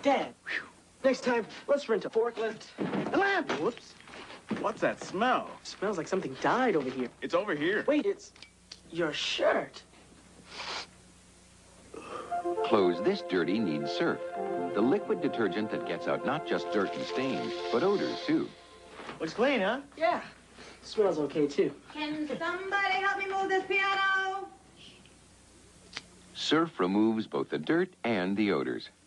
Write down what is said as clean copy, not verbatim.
Dad, next time, let's rent a forklift, a lamp. Whoops. What's that smell? Smells like something died over here. It's over here. Wait, it's your shirt. Clothes this dirty need Surf, the liquid detergent that gets out not just dirt and stains, but odors, too. Looks clean, huh? Yeah. Smells okay, too. Can somebody help me move this piano? Surf removes both the dirt and the odors.